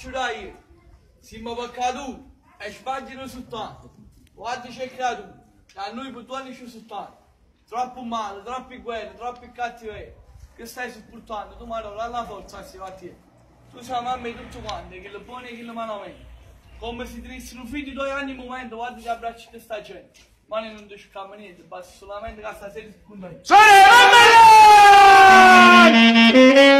ciurai, siamo peccati e sbagliano soltanto. Guarda c'è creato, a noi puntuali ci soltanto. Troppo male, troppe guerre, troppi cattiverie. Che stai sopportando? Tu mi hai la forza, si va a te. Tu sei la mamma di tutti quanti, che le buone e che le malamente. Come se tenessero figli 2 anni in momento, guarda che abbracci di sta gente. Ma non ti scampa niente, basta solamente che stasera si punta.